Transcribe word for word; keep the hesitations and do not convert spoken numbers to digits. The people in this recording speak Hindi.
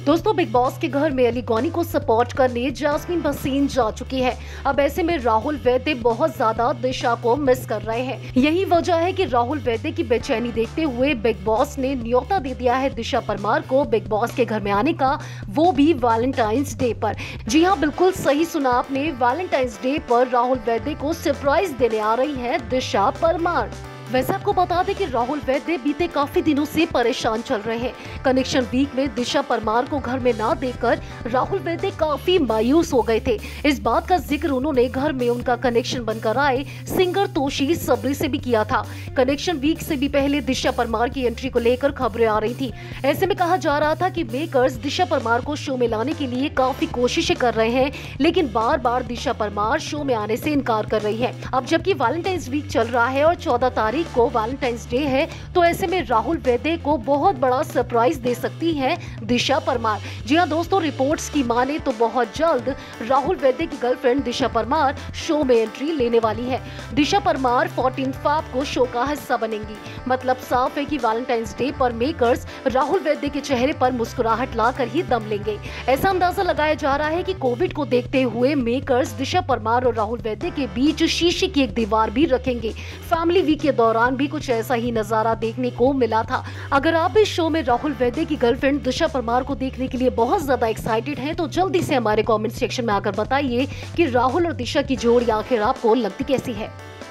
दोस्तों, बिग बॉस के घर में अली गौनी को सपोर्ट करने जास्मीन भसीन जा चुकी है। अब ऐसे में राहुल वैद्य बहुत ज्यादा दिशा को मिस कर रहे हैं। यही वजह है कि राहुल वैद्य की बेचैनी देखते हुए बिग बॉस ने न्योता दे दिया है दिशा परमार को बिग बॉस के घर में आने का, वो भी वैलेंटाइंस डे पर। जी हाँ, बिल्कुल सही सुना आपने, वैलेंटाइंस डे पर राहुल वैद्य को सरप्राइज देने आ रही है दिशा परमार। वैसे आपको बता दें कि राहुल वैद्य बीते काफी दिनों से परेशान चल रहे हैं। कनेक्शन वीक में दिशा परमार को घर में ना देखकर राहुल वैद्य काफी मायूस हो गए थे। इस बात का जिक्र उन्होंने घर में उनका कनेक्शन बनकर आए सिंगर तोशी सबरी से भी किया था। कनेक्शन वीक से भी पहले दिशा परमार की एंट्री को लेकर खबरें आ रही थी। ऐसे में कहा जा रहा था कि मेकर्स दिशा परमार को शो में लाने के लिए काफी कोशिशें कर रहे हैं, लेकिन बार बार दिशा परमार शो में आने से इनकार कर रही है। अब जबकि वैलेंटाइंस वीक चल रहा है और चौदह तारीख को वैलेंटाइंस डे है, तो ऐसे में राहुल वैद्य को बहुत बड़ा सरप्राइज दे सकती है दिशा परमार। जी हां दोस्तों, रिपोर्ट्स की माने तो बहुत जल्द राहुल वैद्य की गर्लफ्रेंड दिशा परमार शो में एंट्री लेने वाली है। दिशा परमार चौदह फरवरी को शो का हिस्सा बनेंगी। मतलब साफ है कि वैलेंटाइंस डे पर मेकर्स राहुल वैद्य के चेहरे पर मुस्कुराहट लाकर ही दम लेंगे। ऐसा अंदाजा लगाया जा रहा है कि कोविड को देखते हुए मेकर्स दिशा परमार और राहुल वैद्य के बीच शीशे की एक दीवार भी रखेंगे। फैमिली वीक के दौरान भी कुछ ऐसा ही नजारा देखने को मिला था। अगर आप इस शो में राहुल वैद्य की गर्लफ्रेंड दिशा परमार को देखने के लिए बहुत ज्यादा एक्साइटेड हैं, तो जल्दी से हमारे कमेंट सेक्शन में आकर बताइए कि राहुल और दिशा की जोड़ी आखिर आपको लगती कैसी है।